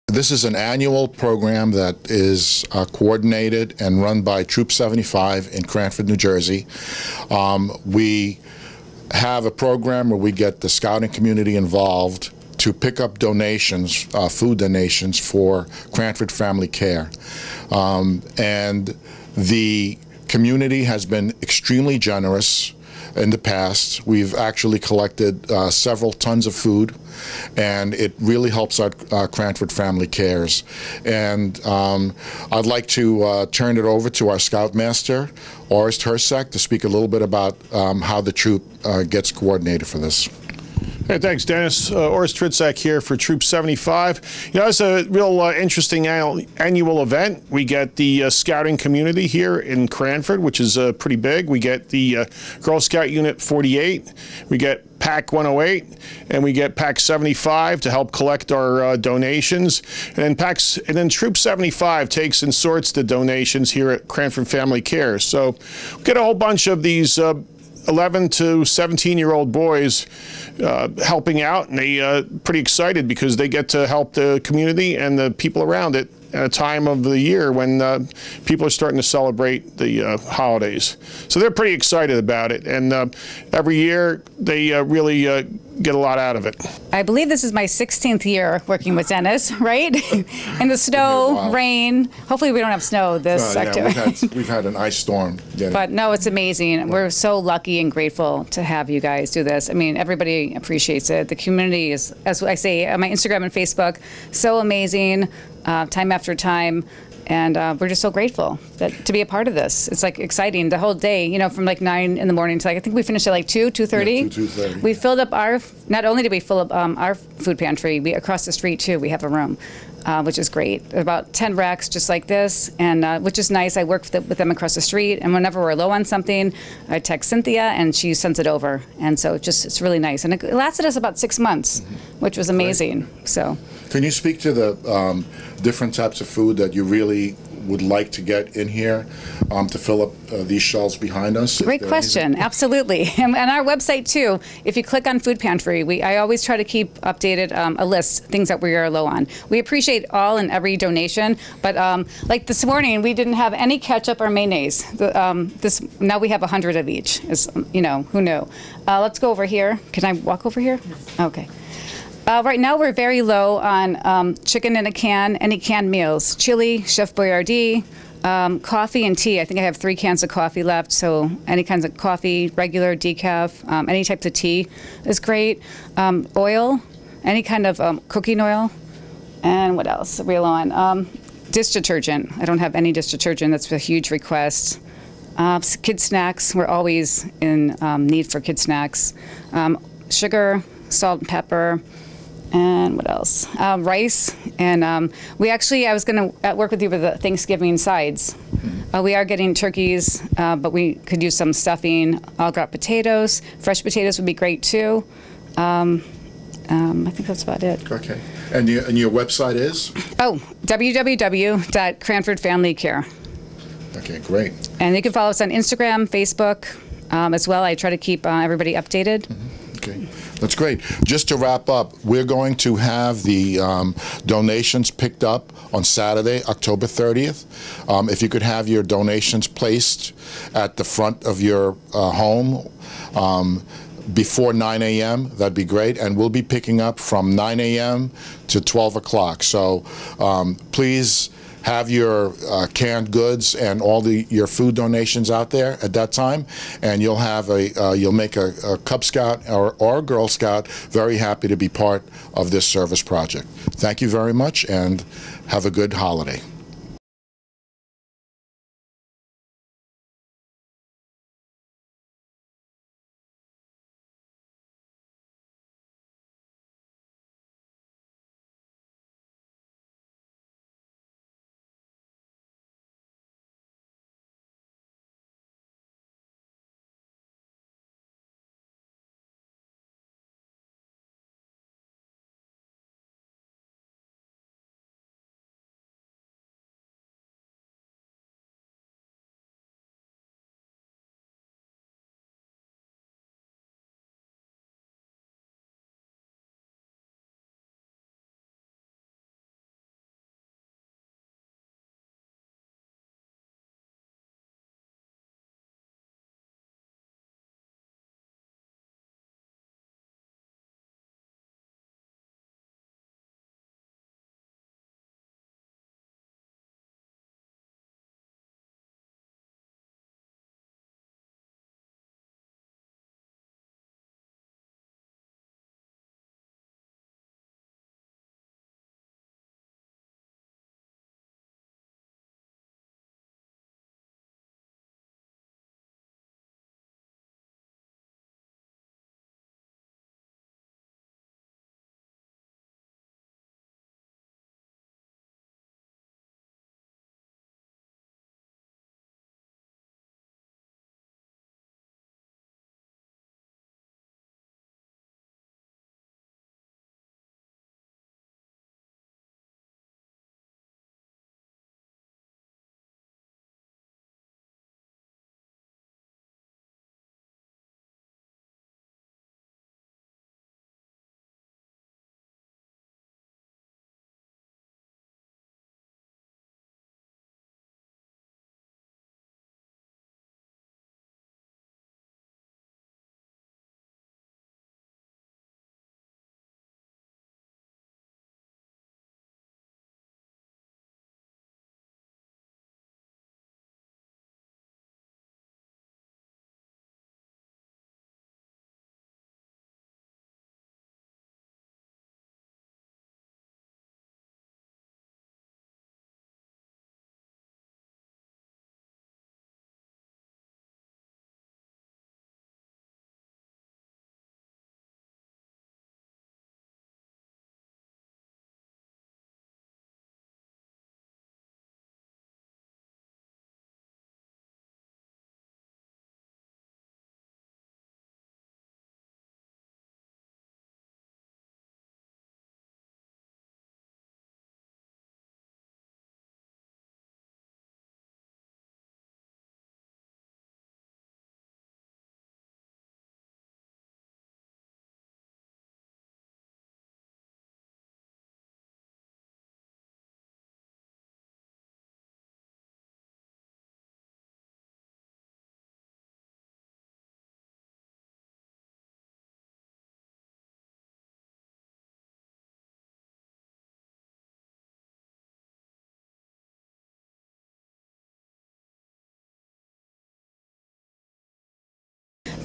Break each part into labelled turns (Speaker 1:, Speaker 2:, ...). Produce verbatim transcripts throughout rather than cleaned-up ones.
Speaker 1: This is an annual program that is uh, coordinated and run by Troop seventy-five in Cranford, New Jersey. Um, we have a program where we get the scouting community involved to pick up donations, uh, food donations for Cranford Family Care. Um, and the community has been extremely generous in the past. We've actually collected uh, several tons of food, and it really helps our uh, Cranford Family Cares. And um, I'd like to uh, turn it over to our Scoutmaster, Orest Hersek, to speak a little bit about um, how the troop uh, gets coordinated for this.
Speaker 2: Hey, thanks, Dennis. Uh, Orest Hersek here for Troop seventy-five. You know, it's a real uh, interesting annual, annual event. We get the uh, scouting community here in Cranford, which is uh, pretty big. We get the uh, Girl Scout Unit forty-eight. We get PAC one oh eight, and we get PAC seventy-five to help collect our uh, donations. And then PACs, and then Troop seventy-five takes and sorts the donations here at Cranford Family Care. So we get a whole bunch of these uh, eleven to seventeen year old boys uh, helping out, and they uh, pretty excited because they get to help the community and the people around it at a time of the year when uh, people are starting to celebrate the uh, holidays. So they're pretty excited about it, and uh, every year they uh, really uh, get a lot out of it.
Speaker 3: I believe this is my sixteenth year working with Dennis, right? In the snow,
Speaker 1: Wow.
Speaker 3: rain. Hopefully we don't have snow this
Speaker 1: Uh,
Speaker 3: sector.
Speaker 1: yeah, we've, had, we've had an ice storm. Yeah.
Speaker 3: But no, it's amazing. We're so lucky and grateful to have you guys do this. I mean, everybody appreciates it. The community is, as I say on my Instagram and Facebook, so amazing, uh, time after time. And uh, we're just so grateful that to be a part of this. It's like exciting the whole day, you know, from like nine in the morning to like, I think we finished at like two, two thirty.
Speaker 1: Yeah, two, two thirty.
Speaker 3: We filled up our, not only did we fill up um, our food pantry, we across the street too, we have a room, uh, which is great. About ten racks just like this, and uh, which is nice. I work with, the, with them across the street, and whenever we're low on something, I text Cynthia and she sends it over. And so it just, it's really nice. And it lasted us about six months, mm-hmm. which was amazing. Great. So.
Speaker 1: Can you speak to the um, different types of food that you really would like to get in here um, to fill up uh, these shelves behind us?
Speaker 3: Great question. Absolutely. And, and our website too, if you click on Food Pantry, we I always try to keep updated um, a list, things that we are low on. We appreciate all and every donation, but um, like this morning, we didn't have any ketchup or mayonnaise. The, um, this now we have a hundred of each. Is, you know, who knew? Uh, let's go over here. Can I walk over here? Okay. Uh, right now, we're very low on um, chicken in a can, any canned meals, chili, Chef Boyardee, um, coffee and tea. I think I have three cans of coffee left, so any kinds of coffee, regular, decaf, um, any types of tea is great. Um, oil, any kind of um, cooking oil, and what else are we low on? Um, dish detergent. I don't have any dish detergent. That's a huge request. Uh, kid snacks. We're always in um, need for kid snacks. Um, sugar, salt and pepper. And what else? Uh, rice, and um, we actually, I was going to work with you with the Thanksgiving sides. Uh, we are getting turkeys, uh, but we could use some stuffing, au gratin potatoes. Fresh potatoes would be great too. Um, um, I think that's about it.
Speaker 1: Okay. And your, and your website is?
Speaker 3: Oh, w w w dot cranford family care.
Speaker 1: Okay, great.
Speaker 3: And you can follow us on Instagram, Facebook um, as well. I try to keep uh, everybody updated.
Speaker 1: Mm-hmm. Okay. That's great. Just to wrap up, we're going to have the um, donations picked up on Saturday, October thirtieth. Um, if you could have your donations placed at the front of your uh, home um, before nine A M, that'd be great. And we'll be picking up from nine A M to twelve o'clock. So um, please have your uh, canned goods and all the your food donations out there at that time, and you'll have a uh, you'll make a, a Cub Scout or, or a Girl Scout very happy to be part of this service project. Thank you very much, and have a good holiday.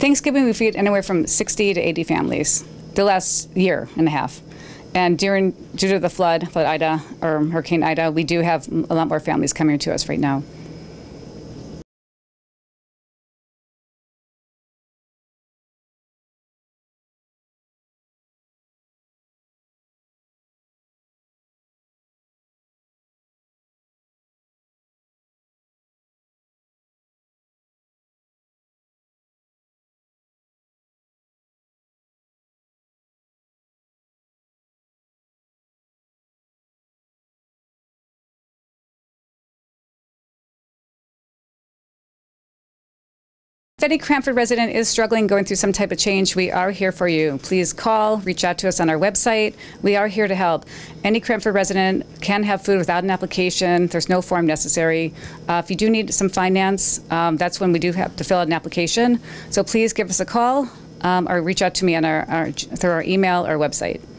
Speaker 3: Thanksgiving, we feed anywhere from sixty to eighty families the last year and a half. And during, due to the flood, flood Ida, or Hurricane Ida, we do have a lot more families coming to us right now. If any Cranford resident is struggling, going through some type of change, we are here for you. Please call, reach out to us on our website. We are here to help. Any Cranford resident can have food without an application. There's no form necessary. Uh, if you do need some finance, um, that's when we do have to fill out an application. So please give us a call um, or reach out to me on our, our, through our email or website.